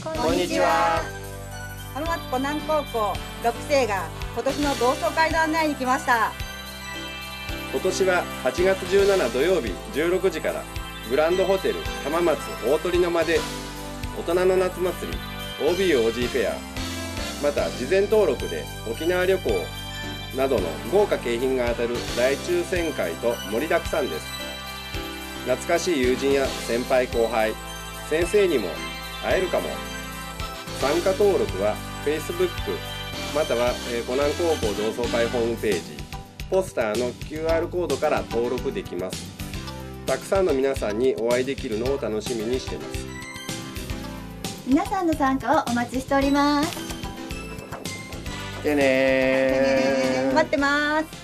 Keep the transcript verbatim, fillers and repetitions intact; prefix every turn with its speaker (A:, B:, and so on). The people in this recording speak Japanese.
A: こんにちは。
B: 浜松湖南高校ろく生が今年の同窓会の案内に来ました。
A: 今年ははちがつじゅうしちにち土曜日じゅうろくじからグランドホテル浜松大鳥の間で大人の夏祭り オービーオージー フェア、また事前登録で沖縄旅行などの豪華景品が当たる大抽選会と盛りだくさんです。懐かしい友人や先輩後輩、先生にも会えるかも。参加登録は Facebook または湖南高校同窓会ホームページ、ポスターの キューアール コードから登録できます。たくさんの皆さんにお会いできるのを楽しみにしています。
C: 皆さんの参加をお待ちしております。
A: でねー。
B: 待ってます。